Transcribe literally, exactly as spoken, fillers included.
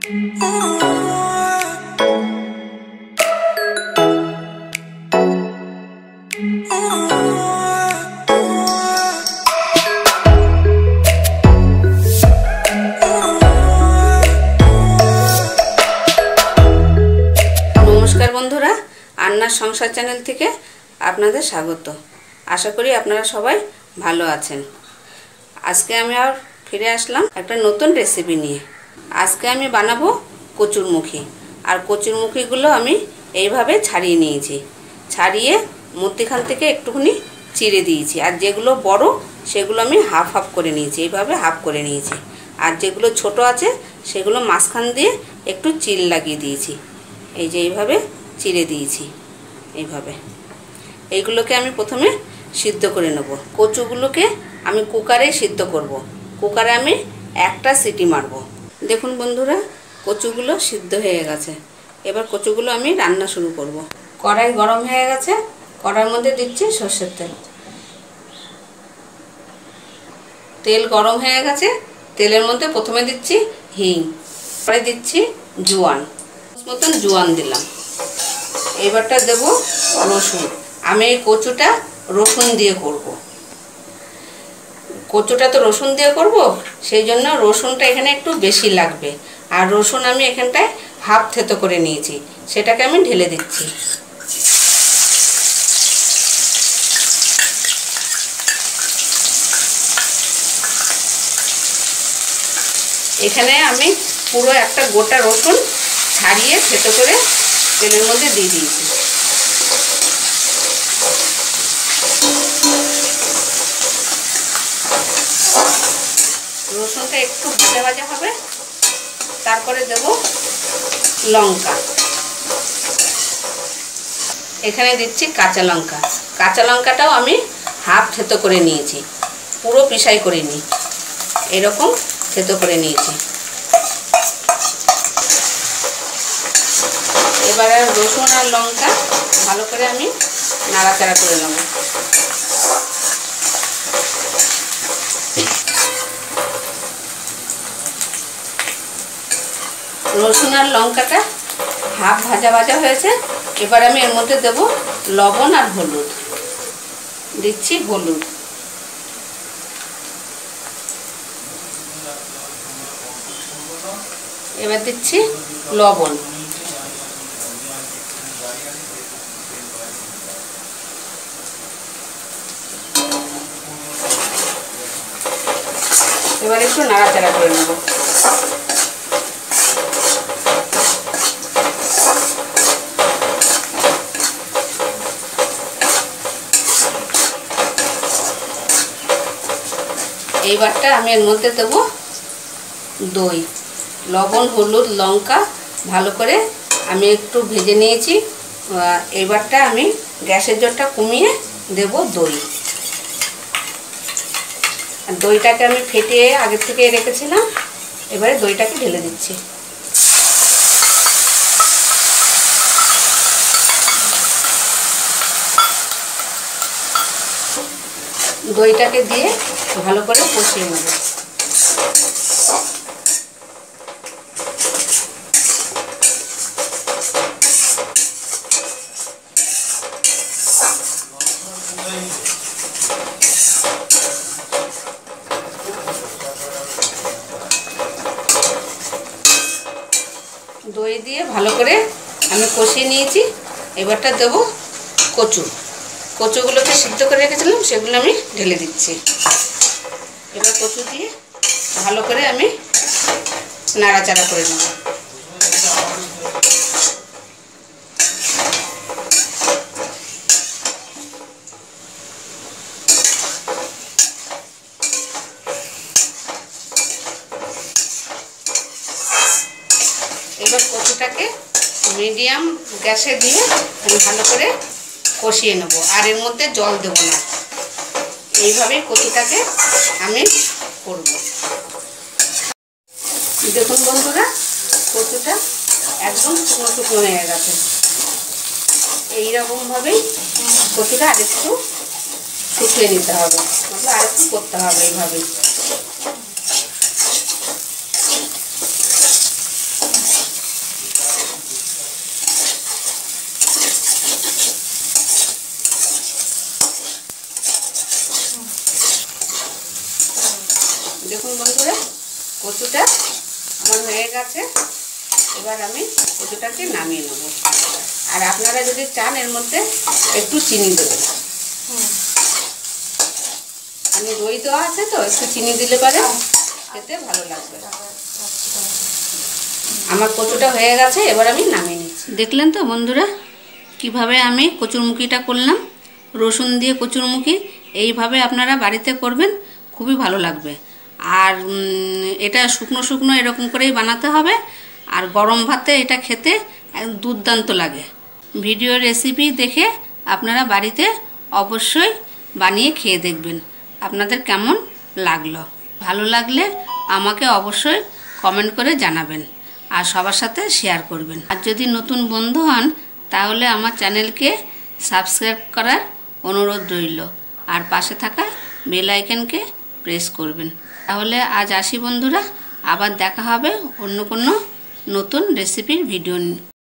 বন্ধুরা, আন্নার সংসার চ্যানেল থেকে আপনাদের স্বাগত। আশা করি আপনারা সবাই ভালো আছেন। আজকে আমি আর ফিরে আসলাম একটা নতুন রেসিপি নিয়ে। আজকে আমি বানাবো কচুরমুখী। আর কচুরমুখীগুলো আমি এইভাবে ছাড়িয়ে নিয়েছি, ছাড়িয়ে মধ্যখান থেকে একটুখানি চিড়ে দিয়েছি। আর যেগুলো বড় সেগুলো আমি হাফ হাফ করে নিয়েছি, এইভাবে হাফ করে নিয়েছি। আর যেগুলো ছোট আছে সেগুলো মাঝখান দিয়ে একটু চিল লাগিয়ে দিয়েছি। এই যে এইভাবে চিড়ে দিয়েছি। এইভাবে এইগুলোকে আমি প্রথমে সিদ্ধ করে নেব। কচুগুলোকে আমি কুকারে সিদ্ধ করব। কুকারে আমি একটা সিটি মারব। দেখুন বন্ধুরা, কচুগুলো সিদ্ধ হয়ে গেছে। এবার কচুগুলো আমি রান্না শুরু করব। কড়াই গরম হয়ে গেছে, কড়াইয়ের মধ্যে দিচ্ছি সর্ষের তেল। তেল গরম হয়ে গেছে, তেলের মধ্যে প্রথমে দিচ্ছি হিং, পরে দিচ্ছি জোয়ান, মতন জোয়ান দিলাম। এবারটা দেব রসুন। আমি এই কচুটা রসুন দিয়ে করব। কচুটা তো রসুন দিয়ে করব, সেই জন্য রসুনটা এখানে একটু বেশি লাগবে। আর রসুন আমি এখানটায় হাফ থেতো করে নিয়েছি, সেটাকে আমি ঢেলে দিচ্ছি। এখানে আমি পুরো একটা গোটা রসুন ছাড়িয়ে থেতো করে তেলের মধ্যে দিয়ে দিয়েছি। রসুনটা একটু ভাজা ভাজা হবে, তারপরে দেব লঙ্কা। এখানে দিচ্ছি কাঁচা লঙ্কা। কাঁচা লঙ্কাটাও আমি হাফ থেতো করে নিয়েছি, পুরো পিসাই করিনি, এরকম থেতো করে নিয়েছি। এবারে রসুন আর লঙ্কা ভালো করে আমি নাড়াচাড়া করে নেব। রসুন আর লঙ্কাটা হাফ ভাজা ভাজা হয়েছে। এবার আমি এর মধ্যে দেব লবণ আর হলুদ। দিচ্ছি হলুদ, এবার দিচ্ছি লবণ। এবার একটু নাড়াচাড়া করে নেব। এইবারটা আমি এর মধ্যে দেব দই। লবণ হলুদ লঙ্কা ভালো করে আমি একটু ভেজে নিয়েছি। এইবারটা আমি গ্যাসের জলটা কমিয়ে দেব দই। দইটাকে আমি ফেটিয়ে আগে থেকে রেখেছিলাম, এবারে দইটাকে ঢেলে দিচ্ছি। দইটাকে দিয়ে ভালো করে কষিয়ে নেব। দই দিয়ে ভালো করে আমি কষিয়ে নিয়েছি। এবারটা দেব কচু। কচুগুলোকে সিদ্ধ করে রেখেছিলাম, সেগুলো আমি ঢেলে দিচ্ছি। এবার কচু দিয়ে ভালো করে আমি নাড়াচাড়া করে নেব। এবার কচুটাকে মিডিয়াম গ্যাসে দিয়ে আমি ভালো করে কষিয়ে নেব। আর এর মধ্যে জল দেব না, এইভাবেই কচুটাকে আমি করব। দেখুন বন্ধুরা, কচুটা একদম শুকনো শুকনো হয়ে গেছে। এইরকমভাবেই কচুটা আরেকটু শুকিয়ে নিতে হবে, মতলব আরেকটু করতে হবে এইভাবেই। হয়ে গেছে, এবার আমি কচুটাকে নামিয়ে নেব। আর আপনারা যদি চান এর মধ্যে একটু চিনি দেবেন, আমি দই দেওয়া আছে তো একটু চিনি দিলে পারে খেতে ভালো লাগবে। আমার কচুটা হয়ে গেছে, এবার আমি নামিয়ে নিচ্ছি। দেখলেন তো বন্ধুরা কিভাবে আমি কচুরমুখিটা করলাম, রসুন দিয়ে কচুরমুখি। এইভাবে আপনারা বাড়িতে করবেন, খুবই ভালো লাগবে। আর এটা শুকনো শুকনো এরকম করেই বানাতে হবে, আর গরম ভাতে এটা খেতে দুর্দান্ত লাগে। ভিডিও রেসিপি দেখে আপনারা বাড়িতে অবশ্যই বানিয়ে খেয়ে দেখবেন আপনাদের কেমন লাগলো। ভালো লাগলে আমাকে অবশ্যই কমেন্ট করে জানাবেন আর সবার সাথে শেয়ার করবেন। আর যদি নতুন বন্ধু হন তাহলে আমার চ্যানেলকে সাবস্ক্রাইব করার অনুরোধ রইল, আর পাশে থাকা বেল আইকনকে প্রেস করবেন। তাহলে আজ আসি বন্ধুরা, আবার দেখা হবে অন্য কোনো নতুন রেসিপির ভিডিও নিয়ে।